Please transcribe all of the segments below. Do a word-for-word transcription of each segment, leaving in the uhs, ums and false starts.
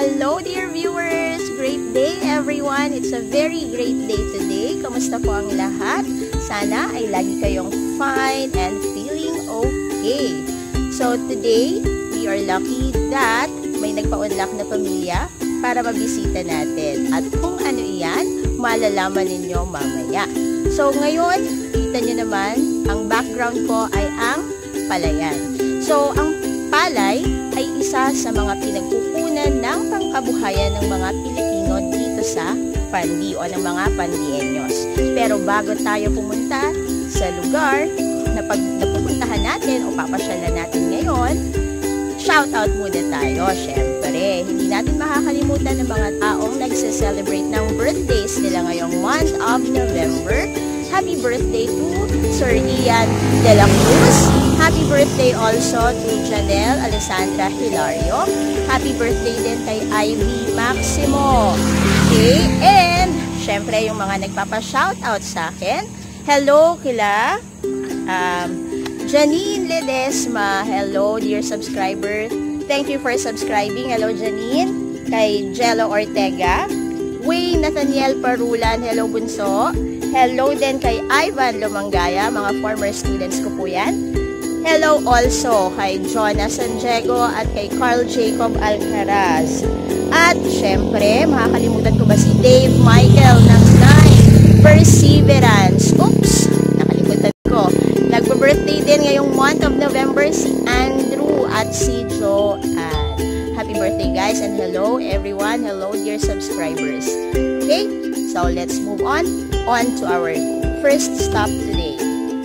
Hello dear viewers! Great day everyone! It's a very great day today. Kamusta po ang lahat? Sana ay lagi kayong fine and feeling okay. So today, we are lucky that may nagpa-unlock na pamilya para mabisita natin. At kung ano iyan, malalaman ninyo mamaya. So ngayon, kita nyo naman, ang background ko ay ang palayan. So ang palay ay isa sa mga pinagkukunan ng pangkabuhayan ng mga Pilipino dito sa Pandi o ng mga Pandieños. Pero bago tayo pumunta sa lugar na pag napupuntahan natin o papasyalan natin ngayon, shoutout muna tayo. Syempre, hindi natin makakalimutan ng mga taong nagse-celebrate ng birthdays nila ngayong month of November. Happy birthday to Sir Ian de la Cruz. Happy birthday also to Janelle Alessandra Hilario. Happy birthday din kay Ivy Maximo. Okay, and syempre yung mga nagpapa-shoutout sa akin. Hello kila um, Janine Ledesma. Hello dear subscriber. Thank you for subscribing. Hello Janine. Kay Jello Ortega. Wayne Nathaniel Parulan. Hello Bunso. Hello din kay Ivan Lumangaya, mga former students ko po yan. Hello also kay Jonas Sanjego at kay Carl Jacob Alcaraz. At syempre, makakalimutan ko ba si Dave Michael ng Nine Perseverance. Oops, nakalimutan ko. Nagpa-birthday din ngayong month of November si Andrew at si Joanne. Happy birthday guys and hello everyone. Hello dear subscribers. Okay, so let's move on. On to our first stop today.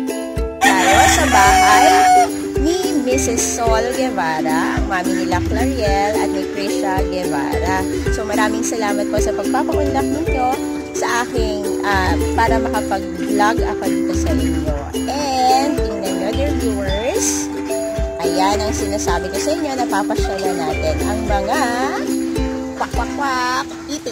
Tayo sa bahay ni Missus Sol Guevara, ang mami nila Clariel at ni Krisha Guevara. So maraming salamat po sa pagpapaunlak ninyo sa aking uh, para makapag-vlog ako dito sa inyo. And tingnan nyo dear viewers, ayan ang sinasabi ko sa inyo, napapasyalan natin ang mga kwak-kwak-kwak itik.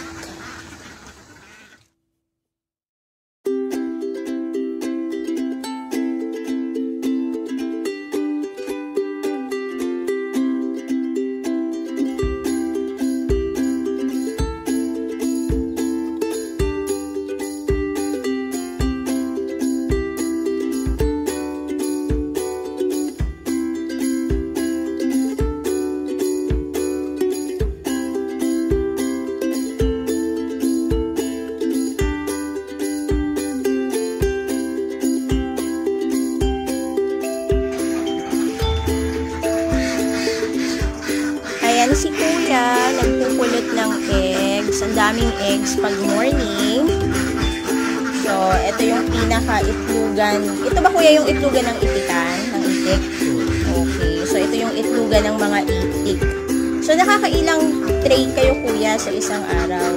Si Kuya, nagpupulot ng eggs. Ang daming eggs pag morning. So, ito yung pinaka-itlugan. Ito ba Kuya yung itlugan ng itikan? Ng itik? Okay. So, ito yung itlugan ng mga itik. So, nakakailang tray kayo Kuya sa isang araw?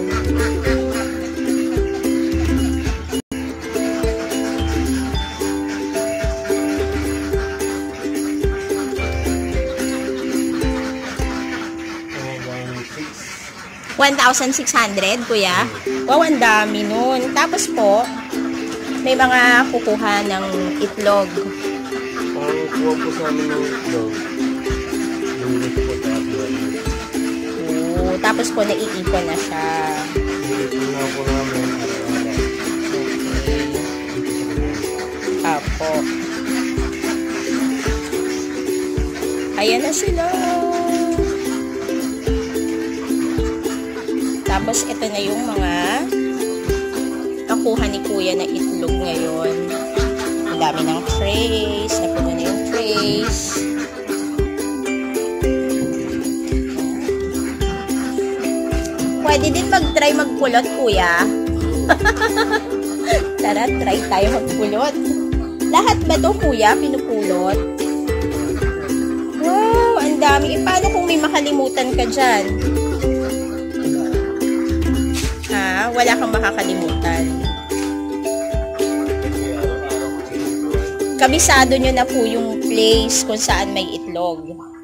one thousand six hundred, Kuya? Wow, ang dami nun. Tapos po, may mga kukuha ng itlog. Ang kuha po sa amin ng itlog. Lulit po tayo. Oo, tapos po, naiipon na siya. Lulit na po namin. Okay. Apo. Ayan na sila. Tapos, ito na yung mga nakuha ni Kuya na itlog ngayon. Ang dami ng trays. Napuno na yung trays. Pwede din mag-try magpulot, Kuya. Tara, try tayo magpulot. Lahat ba ito, Kuya, pinupulot? Wow, ang dami. E, paano kung may makalimutan ka dyan? Ha? Wala kang makakalimutan. Kabisado nyo na po yung place kung saan may itlog.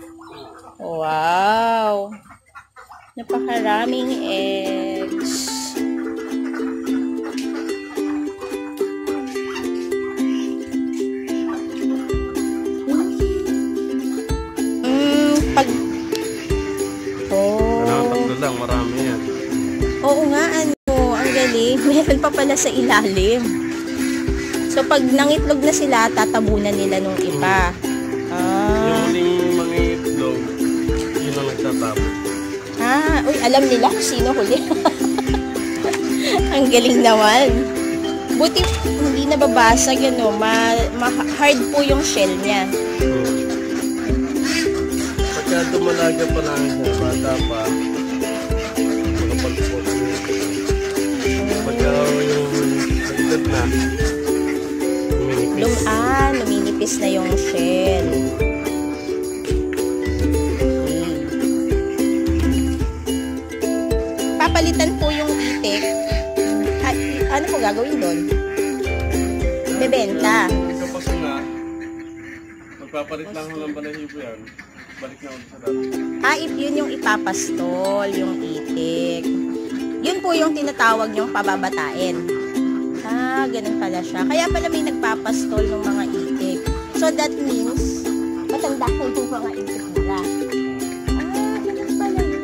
Wow! Napakaraming eggs. Mm, pag... Oh. nga, ano, ang galing. Meron pa pala sa ilalim. So, pag nangitlog na sila, tatabunan nila nung iba. Ah. Yung mga itlog, yun ang nagtatapon. Ah, uy, alam nila kung sino huli. Ang galing naman. Buti hindi nababasag yun, no? Ma, ma hard po yung shell niya. Hmm. Pagka dumalaga pa lang siya, bata pa, makapagpot. Pagka yung nagdad na, luminipis. Lum ah, luminipis na yung shell. Okay. Papalitan po yung itik. At, ano po gagawin doon? Bebenta. Kapag na, magpapalit lang ng balahibo yan, balik na ulit sa dati. Ah, if yun yung ipapastol, yung itik. Yun po yung tinatawag yung pababatain. Ah, ganun pala siya. Kaya pala may nagpapastol ng mga itik. So that means, matanda ko yung mga itik nila. Ah, ganun pala yun.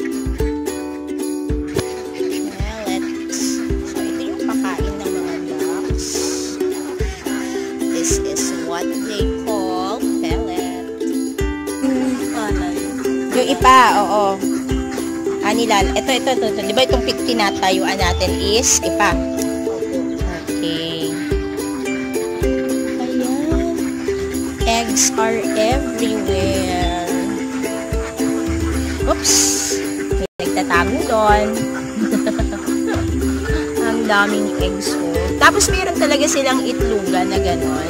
Pellets. So, ito yung pakain ng mga ducks. This is what they call pellet. Yung ipa, oo. Anilal. Ito, ito, ito, ito. Di ba itong tinatayuan natin is ipa? Okay. Ayan. Eggs are everywhere. Oops. May nagtatago doon. Ang daming eggs ko. Tapos meron talaga silang itlugan na gano'n.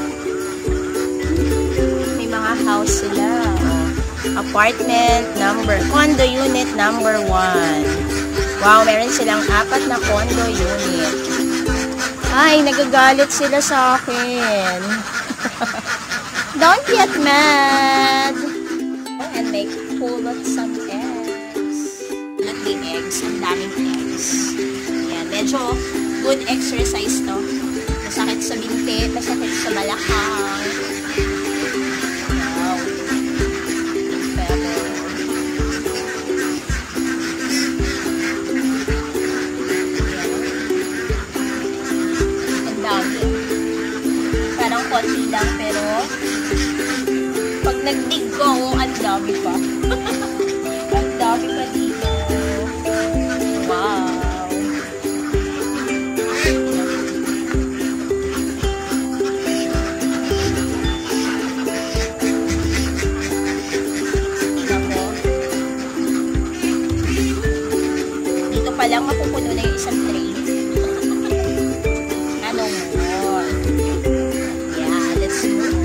May mga house sila. Apartment number, condo unit number one. Wow, meron silang apat na condo unit. Ay, nagagalit sila sa akin. Don't get mad. And make full of some eggs. Not the eggs, ang daming eggs. Yan, medyo good exercise to. Masakit sa binti, masakit sa balakang. Wow. Parang konti lang, pero pag nagdig ko, ang dami pa. Ang dami pa dito. Wow. Dito pa lang mapupuno na yung isang tray. Ano mo? Yeah, let's move.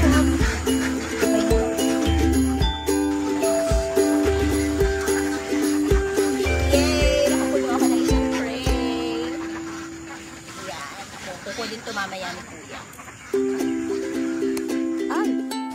Yay! Nakapuno ako ng isang tray. Yan. Kuko din ito mamaya ni Kuya. Ay!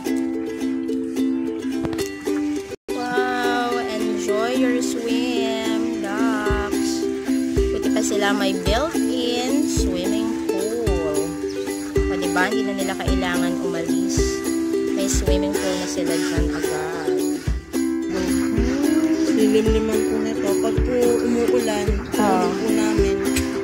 Wow! Enjoy your swim, ducks. Buti pa sila may built-in swimming pool. O diba, hindi na nila kailangan umalis. May swimming pool na sila dyan agad. Lilim-liman po na ito. Pag po umuulan, Oh. po namin.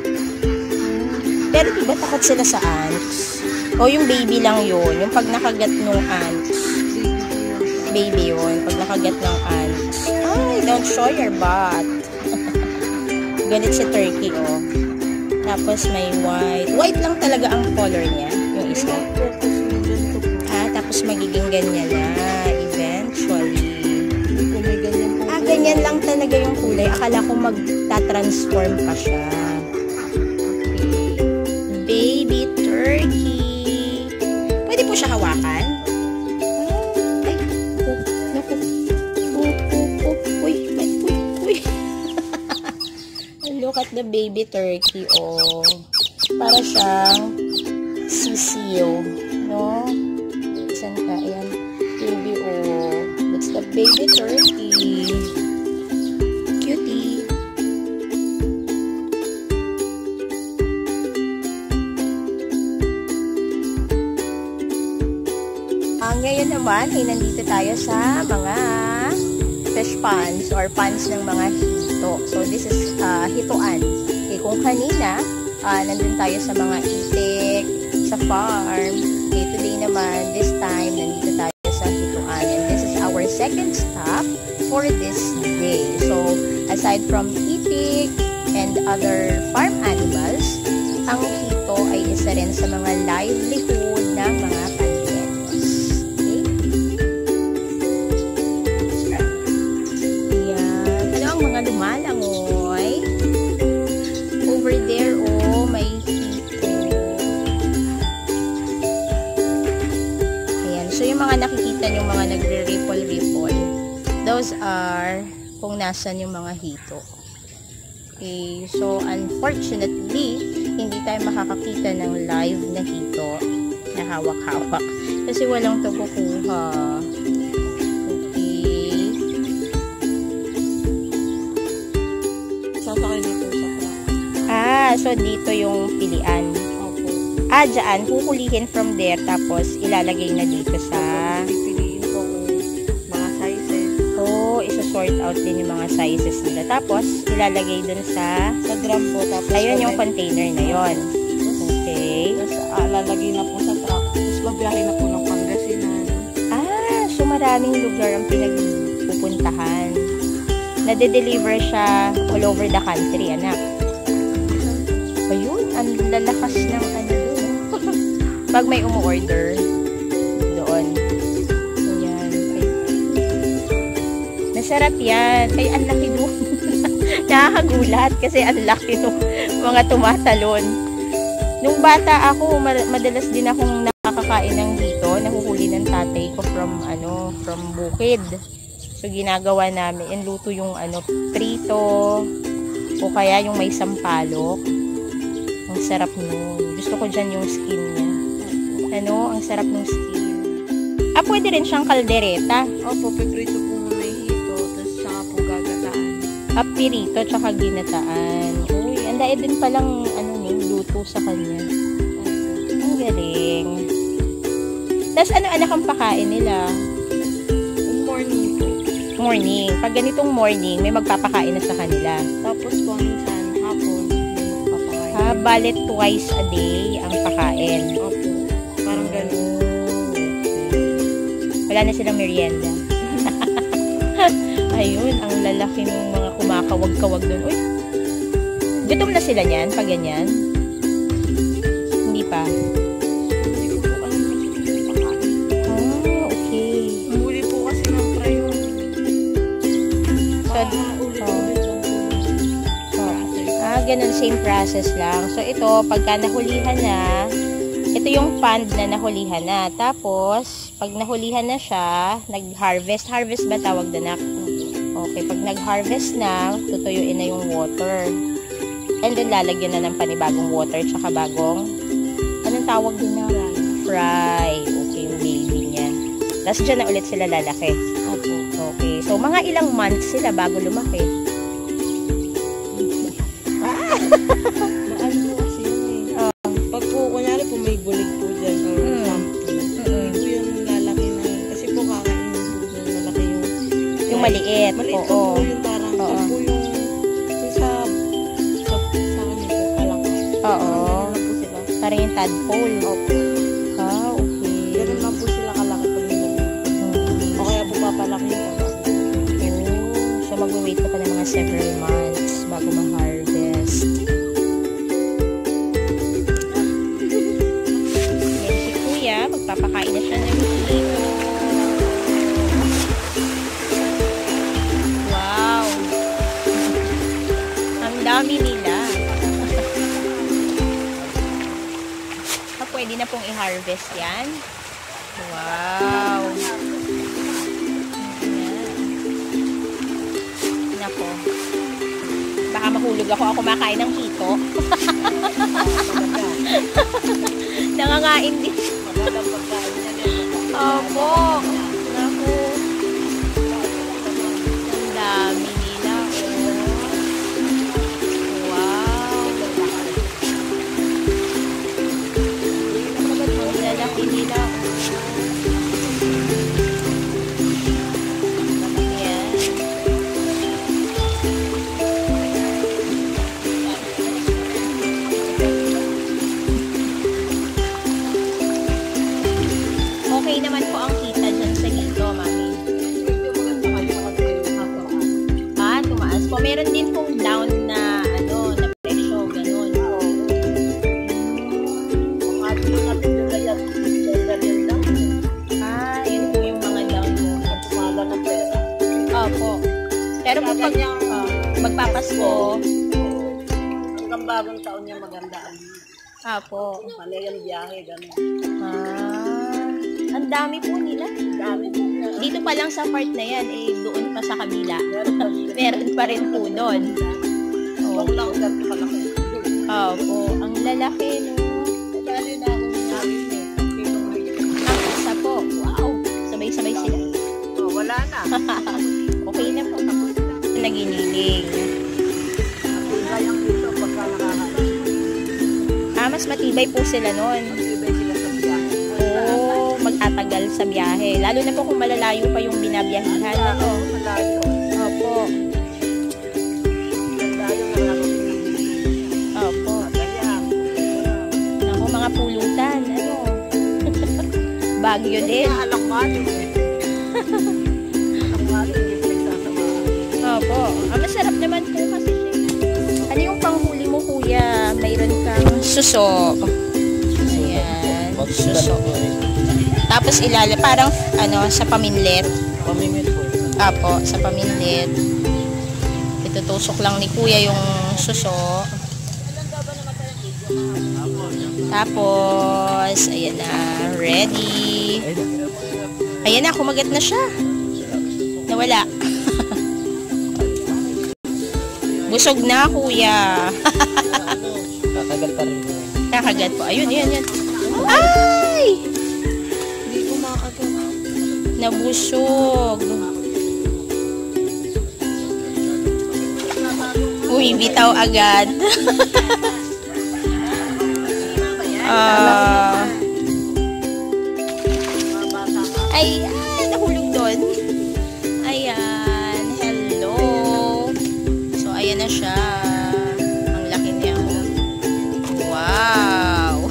Pero diba takot sila sa ants? O yung baby lang yun? Yung pag nakagat ng ants? Baby yun. Pag nakagat ng ants. Ay, don't show your butt. Galit si turkey, oh. Tapos may white. White lang talaga ang color niya. Yung isa. Ah, tapos magiging ganyan na. Eventually. May ganyan po. Ah, ganyan lang talaga yung kulay. Akala ko magta-transform pa siya. Okay. Baby turkey. Pwede po siya hawakan? Ay, oh, naku. Oh, oh, oh. Uy, uy, uy, uy. Look at the baby turkey, oh. Para siyang sisiyo, no? Saan ka? Ayan, baby, oh. That's the baby turkey. Cutie. Uh, ngayon naman, ay nandito tayo sa mga fish ponds or ponds ng mga hito. hito. So, this is uh, hitoan. Okay, kung kanina, uh, nandun tayo sa mga itik, sa farm. Okay, today naman, this time, nandito tayo sa hitoan. And this is our second stop for this day. So, aside from itik and other farm animals, ang hito ay isa rin sa mga livelihood ng mga panderos. Okay? Ayan. Ano ang mga lumalangoy? Over there, oh, may hito. Ayan. So, yung mga nakikita yung mga nagre-ripple-ripple, those are kung nasan yung mga hito. Okay. So, unfortunately, hindi tayo makakakita ng live na hito na hawak-hawak kasi walang kukuha. Okay. Sasakay dito sa truck. Ah, so dito yung pilian. Opo. Ah, dyan. Huhulihin from there tapos ilalagay na dito sa... Pipiliin ko kung mga sizes. Oh, isa-sort out din yung mga sizes nila. Tapos, ilalagay dun sa... Sa drum po. Tapos Ayun yung container na yon. Okay. Tapos ah, lalagay na po sa truck. Tapos babiyahe na po ng Pangasinan. Ah, so maraming lugar ang pinagpupuntahan. Nade-deliver siya all over the country, anak. Ayun, ang lalakas ng ano doon. Pag may umu-order doon. Ayan. Okay. Masarap yan. Kaya ang laki doon. Nakakagulat kasi ang laki ng mga tumatalon. Nung bata ako, madalas din akong nakakakain ng hito. Nahuhuli ng tatay ko from, ano, from bukid. So, ginagawa namin, inluto yung, ano, prito, o kaya yung may sampalok. Ang sarap nun. Gusto ko dyan yung skin niya. Ano, ang sarap ng skin. Ah, pwede rin siyang kaldereta. Opo, piprito po muna yung hito. Tapos saka po gagataan. Ah, pirito, tsaka ginataan. Uy, ang dahil din palang, ano, luto sa kanya. Ang galing. Tapos, ano anak ang pakain nila? Morning po. Morning. Pag ganitong morning, may magpapakain na sa kanila. Tapos po minsan, hapon, may magpapakain. Ha, balit twice a day ang pakain. Opo. Parang ganun. Wala na silang merienda. Ayun, ang lalaki ng mga kumakawag-kawag doon. Uy, gutom na sila niyan, pag ganyan? Hindi pa. Hindi ko po alam na pinapakain. Ah, okay. Muli po kasi ng prayon. So, ulit-ulit lang po. oh. Ah, ganun, same process lang. So, ito, pagka nahulihan na, ito yung pond na nahulihan na. Tapos, pag nahulihan na siya, nag-harvest. Harvest ba tawag doon? Okay, pag nag-harvest na, tutuyuin na yung water. And then, lalagyan na ng panibagong water tsaka bagong, anong tawag din na? Fry. Okay, yung baby niya. Tapos, dyan na ulit sila lalaki. Opo. Okay, so, mga ilang months sila bago lumaki. Maano po kasi yun eh. Oh. Pag po, kunyari po may bulig po dyan or Mm. something. Mm-mm. Hindi po yun lalaki na. Kasi po kakainin po yung malaki yung... Yung maliit. Maliit Oo. po yung parang... Oo. Pag po yung... yung sa... sa... sa kanya po, kalaki. Oo. Ganun lang po sila. Parang yung tadpole. Opo. Ah, okay. Ganun lang po sila kalaki pag nilagay. Hmm. O kaya po papalaki yung kalaki. Oh, so magwe-wait ka pa ng mga several months bago ma-harvest. Yan si Kuya, magpapakain na siya ng hito. Wow! Ang dami nila. Ah, pwede na pong i-harvest yan. Wow! Nako. Baka mahulog ako ako kumakain ng hito. Nangangain din. Opo. Naku. Ang dami nila. Oh. Wow. Ang lalaki nila. Yan. Pero po pag uh, magpapasko, hanggang bagong taon niya maganda. apo. Panay ang biyahe, gano'n. Ah, ang dami po nila. Dami po. Dito pa lang sa part na yan, eh, doon pa sa kabila. Meron pa sila. Meron pa rin po doon. Huwag lang ganti pala kayo. Opo, ang lalaki, no? Kaya na akong sabi niya. Ang isa po, wow, sabay-sabay sila. Oh, wala na. Okay na po. Naginiling. Kayang dito pagka nakakain. Ah, mas matibay po sila noon. Ibay sila sa biyahe. Oo, magtatagal sa biyahe. Lalo na po kung malalayo pa yung binabiyahihan. Ano? Malayo. Opo. Malayo na lang. Opo. Kaya, Naku, mga pulutan. Ano? Bagyo din. alak mali. Alak mali, hindi pinagsasama. Opo. Ah, masarap naman po kasi siya. Ano yung panghuli mo, kuya? Mayroon kang suso. Ayan. Suso. Tapos ilala, parang ano, sa paminlet. Pamimit po. Apo, sa paminlet. Itutusok lang ni kuya yung suso. Tapos, ayan na, ready. Ayan na, kumagat na siya. Nawala. Busog na, kuya. Kakagat pa rin. Kakagat po. Ayun, yun, yun. Ay! Hindi ko makakagat. Nabusog. Uy, bitaw agad. Ah. ay, ay, nahulog doon. Ayan. Hello. So, ayan na siya. Ang laki niya. Wow.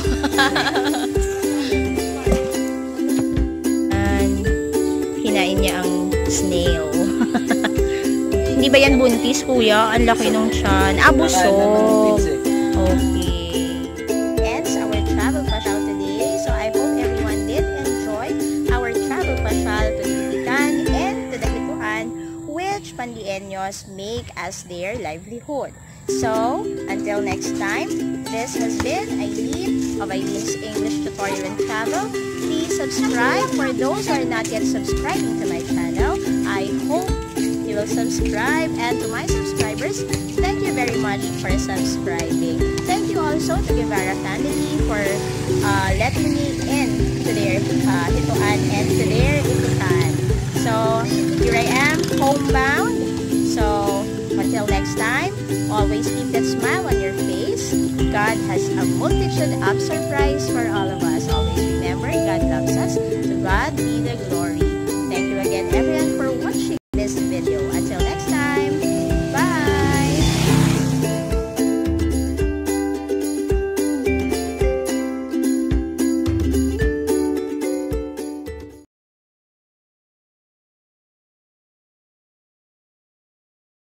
And, hinain niya ang snail. Hindi ba yan buntis, kuya? Ang laki nung tiyan. Ah, busog. Okay. Ends our travel pasyal today. So, I hope everyone did enjoy our travel pasyal to Titikan and to the Hituan, which Pandieños make as their livelihood. So, until next time, this has been Ailine of Ailine's English Tutorial and Travel. Please subscribe for those who are not yet subscribing to my channel. I hope you will subscribe, and to my subscribers, thank you very much for subscribing. Thank you also to Guevara family for uh, letting me in to their uh, Hituan and to their Itukan. So, here I am, homebound. So, until next time, always keep that smile on your face. God has a multitude of surprise for all of us. Always remember, God loves us. To God be